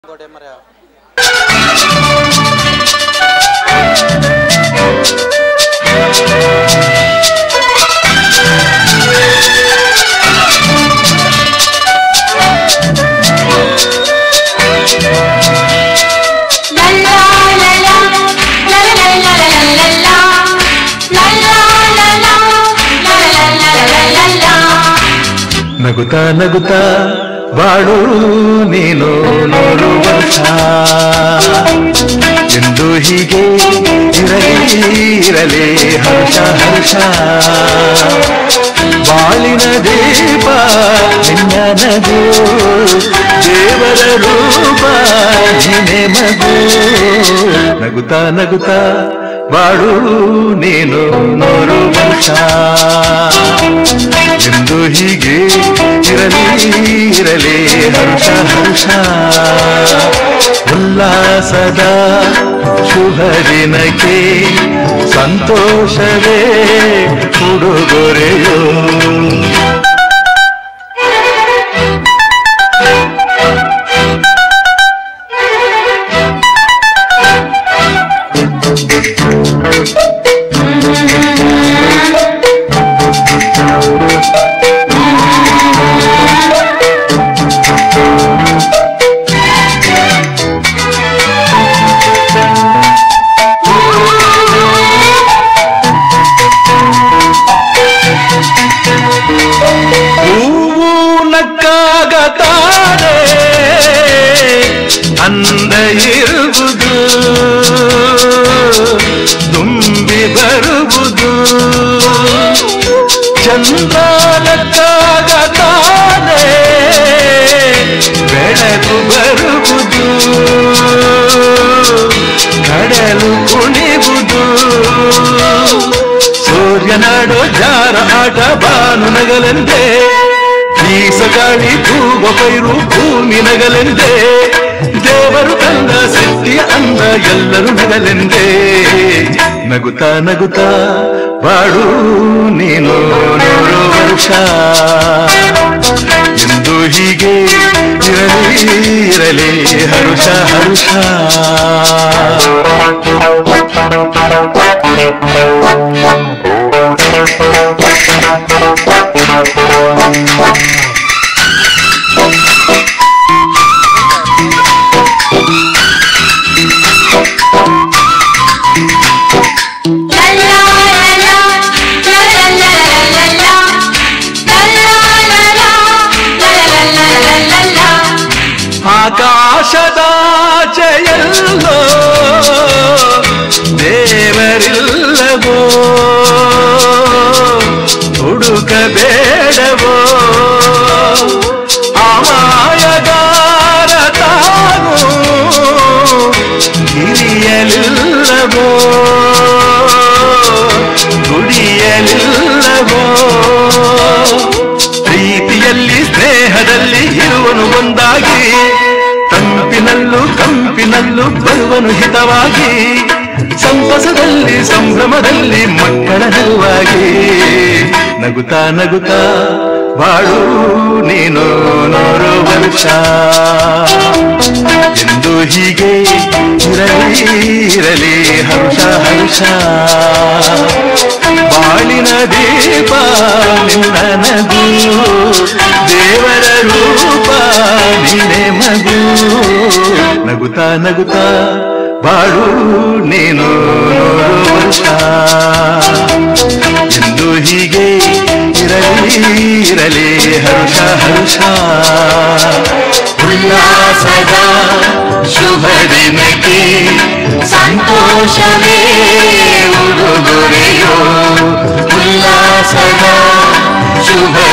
ಗೋಡೆ ಮರ ನಗುತ್ತಾ ನಗುತ್ತಾ ಬಾಳು ನೀನು 100 ವರ್ಷ ಎಂದು ಹೀಗೆ ಇರಲಿ ಹರ್ಷ ಹರ್ಷ ಬಾಳಿನ ದೀಪ ನಿನ್ನ ನಗು ದೇವರ ರೂಪ ನೀನೆ ಮಗು ನಗುತ್ತಾ ನಗುತ್ತಾ ಬಾಳು ನೀನು 100 ವರ್ಷ ಎಂದು ಹೀಗೆ ಇರಲಿ ಹರ್ಷ ಹರ್ಷ ಉಲ್ಲಾಸದ ಶುಭ ದಿನಕ್ಕೆ ಸಂತೋಷವೇ ಉಡುಗೊರೆಯೋ ಅಂದ ಇರುವುದು ತುಂಬಿ ಬರುವುದು ಚಂದ್ರನಕ್ಕಾಗ ತಾನೇ ಬೆಳಕು ಬರುವುದು ಕಡಲು ಕುಣಿವುದು ಸೂರ್ಯನಾಡೋ ಜಾರ ಆಟ ಬಾನು ನಗಲೆಂದೇ ಬೀಸಗಾಳಿ ತೂವ ಪೈರು ಭೂಮಿ ನಗಲೆಂದೇ ದೇವರು ತಂದ ಸಿದ್ಧಿಯ ಅಂದ ಎಲ್ಲರೂ ನಗಲೆಂದೇ ನಗುತ್ತಾ ನಗುತ್ತಾ ಬಾಳು ನೀನು 100 ವರ್ಷ ಎಂದು ಹೀಗೆ ಇರಲಿ ಹರ್ಷ ಹರ್ಷ ಆಕಾಶದಾಚೆಯಲ್ಲೋ ದೇವರಿಲ್ಲವೋ ಹುಡುಕಬೇಡವೋ ಅಮಾಯಗಾರ ತಾನು ಹಿರಿಯಲಿಲ್ಲವೋ ಗುಡಿಯಲಿಲ್ಲವೋ ಪ್ರೀತಿಯಲ್ಲಿ ಸ್ನೇಹದಲ್ಲಿ ಇರುವನು ಒಂದಾಗಿ ಕಂಪಿನಲ್ಲೂ ಬರುವನು ಹಿತವಾಗಿ ಸಂತಸದಲ್ಲಿ ಸಂಭ್ರಮದಲ್ಲಿ ಮಕ್ಕಳ ನಗುವಾಗಿ ನಗುತ್ತಾ ನಗುತ್ತಾ ಬಾಳು ನೀನು 100 ವರ್ಷ ಎಂದು ಹೀಗೆ ಇರಲಿ ಹರ್ಷ ಹರ್ಷ ಬಾಳಿನ ದೀಪ ನಿನ್ನ ನಗು ದೇವರ ರೂಪ ನೀನೆ ಮಗು ನಗುತ್ತಾ ನಗುತ್ತಾ ಬಾಳು ನೀನು 100 ವರ್ಷ ಎಂದು ಹೀಗೆ ಇರಲಿ ಹರ್ಷ ಹರ್ಷ ಉಲ್ಲಾಸದ ಶುಭ ದಿನಕ್ಕೆ ಸಂತೋಷವೇ ಉಡುಗೊರೆಯೋ ಉಲ್ಲಾಸದ ಶುಭ